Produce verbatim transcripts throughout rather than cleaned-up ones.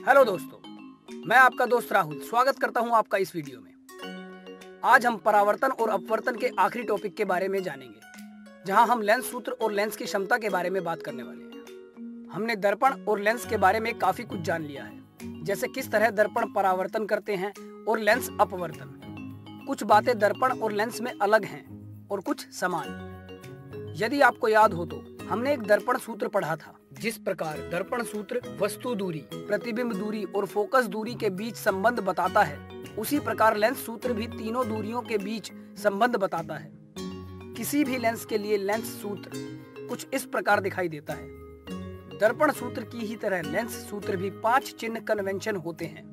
Hello दोस्तों, मैं आपका दोस्त राहुल स्वागत करता हूं आपका इस वीडियो में। आज हम परावर्तन और अपवर्तन के आखिरी टॉपिक के बारे में जानेंगे, जहां हम लेंस सूत्र और लेंस की क्षमता के बारे में बात करने वाले हैं। हमने दर्पण और लेंस के बारे में काफी कुछ जान लिया है, जैसे किस तरह दर्पण परावर्तन करते हैं और लेंस अपवर्तन। कुछ बातें दर्पण और लेंस में अलग हैं और कुछ समान। यदि आपको याद हो तो हमने एक दर्पण सूत्र पढ़ा था। जिस प्रकार दर्पण सूत्र वस्तु दूरी, प्रतिबिंब दूरी और फोकस दूरी के बीच संबंध बताता है, उसी प्रकार लेंस सूत्र भी तीनों दूरियों के बीच संबंध बताता है। किसी भी लेंस के लिए लेंस सूत्र कुछ इस प्रकार दिखाई देता है। दर्पण सूत्र की ही तरह लेंस सूत्र भी पांच चिन्ह कन्वेंशन होते हैं।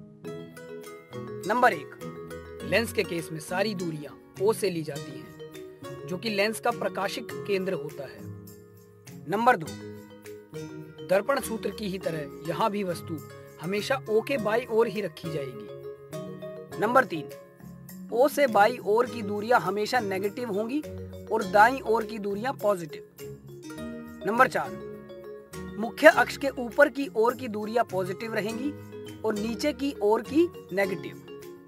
नंबर एक, लेंस के केस में सारी दूरियां O से ली जाती हैं, जो कि लेंस का प्रकाशिक केंद्र होता है। नंबर दो, दर्पण सूत्र की ही तरह यहाँ भी वस्तु हमेशा O के बाई ओर ही रखी जाएगी। नंबर तीन, O से बाई ओर की दूरियां हमेशा नेगेटिव होंगी और दाईं ओर की दूरियां पॉजिटिव। नंबर चार, मुख्य अक्ष के ऊपर की ओर की दूरियां पॉजिटिव रहेंगी और नीचे की ओर की नेगेटिव।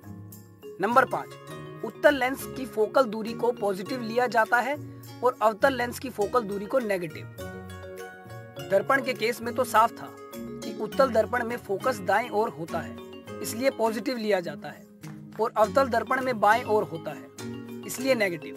नंबर पाँच, उत्तल लेंस की फोकल दूरी को पॉजिटिव लिया जाता है और अवतल लेंस की फोकल दूरी को नेगेटिव। दर्पण के केस में तो साफ था कि उत्तल दर्पण में फोकस दाएं ओर होता है, इसलिए पॉजिटिव लिया जाता है, और अवतल दर्पण में बाएं ओर होता है, इसलिए नेगेटिव।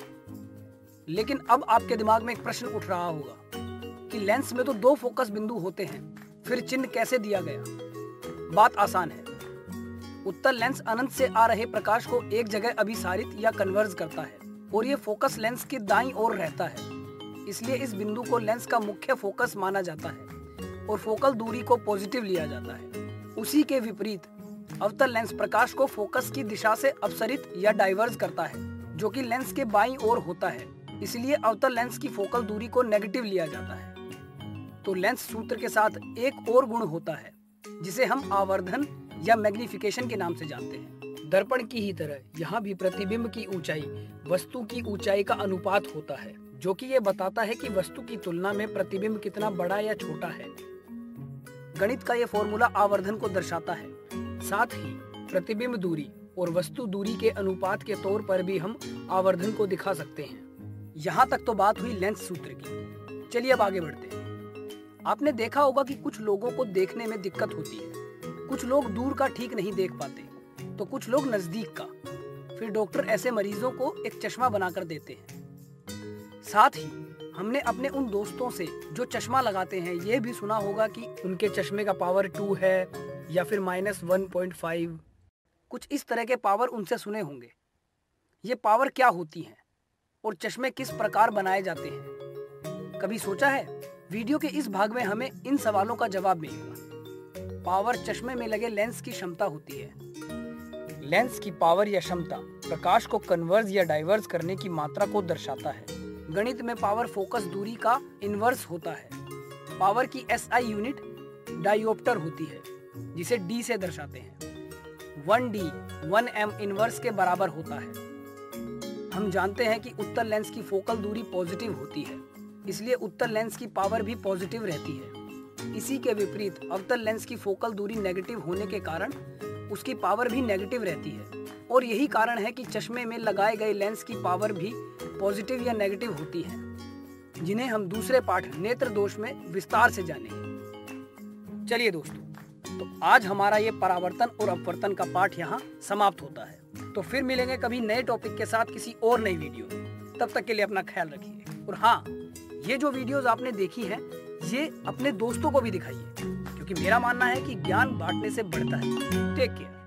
लेकिन अब आपके दिमाग में एक प्रश्न उठ रहा होगा कि लेंस में तो दो फोकस बिंदु होते हैं, फिर चिन्ह कैसे दिया गया? बात आसान है। उत्तल लेंस अनंत से आ रहे प्रकाश को एक जगह अभिसारित या कन्वर्ज करता है और ये फोकस लेंस की दाईं ओर रहता है, इसलिए इस बिंदु को लेंस का मुख्य फोकस माना जाता है और फोकल दूरी को पॉजिटिव लिया जाता है। उसी के विपरीत अवतल लेंस प्रकाश को फोकस की दिशा से अपसरित या डाइवर्ज करता है, जो कि लेंस के बाईं ओर होता है, इसलिए अवतल लेंस की फोकल दूरी को नेगेटिव लिया जाता है। तो लेंस सूत्र के साथ एक और गुण होता है, जिसे हम आवर्धन या मैग्निफिकेशन के नाम से जानते हैं। दर्पण की ही तरह यहाँ भी प्रतिबिंब की ऊंचाई वस्तु की ऊंचाई का अनुपात होता है, जो कि ये बताता है कि वस्तु की तुलना में प्रतिबिंब कितना बड़ा या छोटा है। गणित का ये फॉर्मूला आवर्धन को दर्शाता है। साथ ही प्रतिबिंब दूरी और वस्तु दूरी के अनुपात के तौर पर भी हम आवर्धन को दिखा सकते हैं। यहाँ तक तो बात हुई लेंस सूत्र की। चलिए अब आगे बढ़ते हैं। आपने देखा होगा कि कुछ लोगों को देखने में दिक्कत होती है। कुछ लोग दूर का ठीक नहीं देख पाते, तो कुछ लोग नजदीक का। फिर डॉक्टर ऐसे मरीजों को एक चश्मा बनाकर देते हैं। साथ ही हमने अपने उन दोस्तों से जो चश्मा लगाते हैं ये भी सुना होगा कि उनके चश्मे का पावर टू है या फिर माइनस वन पॉइंट फाइव, कुछ इस तरह के पावर उनसे सुने होंगे। ये पावर क्या होती हैं और चश्मे किस प्रकार बनाए जाते हैं, कभी सोचा है? वीडियो के इस भाग में हमें इन सवालों का जवाब मिलेगा। पावर चश्मे में लगे लेंस की क्षमता होती है। लेंस की पावर या क्षमता प्रकाश को कन्वर्ज या डाइवर्ज करने की मात्रा को दर्शाता है। गणित में पावर फोकस दूरी का इनवर्स होता है। पावर की एसआई यूनिट डायोप्टर होती है, जिसे डी से दर्शाते हैं। One D one M inverse के बराबर होता है। हम जानते हैं कि उत्तल लेंस की फोकल दूरी पॉजिटिव होती है, इसलिए उत्तल लेंस की पावर भी पॉजिटिव रहती है। इसी के विपरीत अवतल लेंस की फोकल दूरी नेगेटिव होने के कारण उसकी पावर भी नेगेटिव रहती है, और यही कारण है कि चश्मे में लगाए गए लेंस की पावर भी पॉजिटिव या नेगेटिव होती है, जिन्हें हम दूसरे पाठ नेत्र दोष में विस्तार से जानेंगे। चलिए दोस्तों, तो आज हमारा ये परावर्तन और अपवर्तन का पाठ यहाँ समाप्त होता है। तो फिर मिलेंगे कभी नए टॉपिक के साथ किसी और नई वीडियो में। तब तक के लिए अपना ख्याल रखिए। और हाँ, ये जो वीडियोस आपने देखी हैं, ये अपने दोस्तों को भी दिखाइए, क्योंकि मेरा मानना है कि ज्ञान बांटने से बढ़ता है। Take care.